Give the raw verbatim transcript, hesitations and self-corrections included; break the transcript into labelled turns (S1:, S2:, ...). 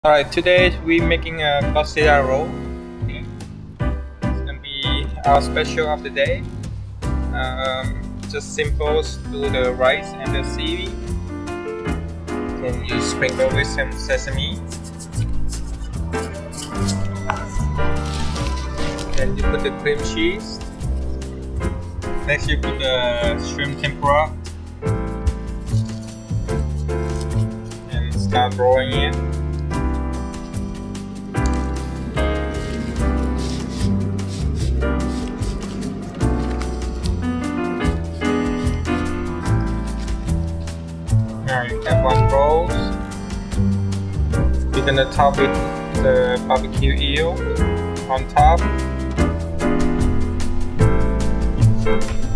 S1: Alright, today we're making a Godzilla Roll. Okay. It's gonna be our special of the day. Um, just simple, do the rice and the seaweed. Then you sprinkle with some sesame. Then you put the cream cheese. Next you put the shrimp tempura. And start rolling it. You have one roll. We're gonna top with the barbecue eel on top.